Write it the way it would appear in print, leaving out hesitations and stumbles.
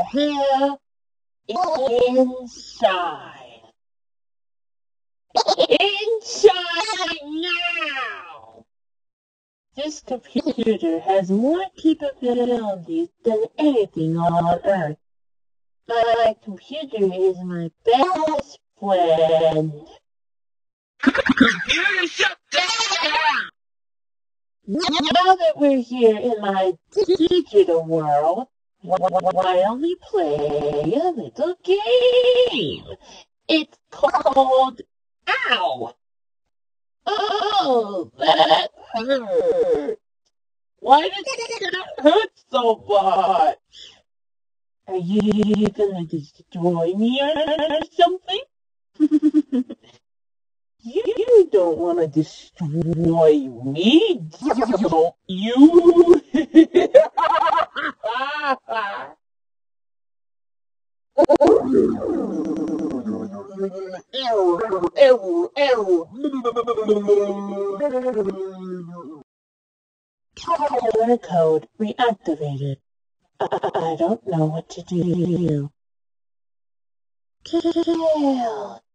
hell inside? Inside now! This computer has more capabilities than anything on Earth. My computer is my best friend. Computer shut down! Now that we're here in my digital world, why don't we play a little game? It's called Ow! Oh, that hurt! Why does it hurt so much? Are you gonna destroy me or something? You don't want to destroy me, don't you? Killer code reactivated. I don't know what to do. Kill.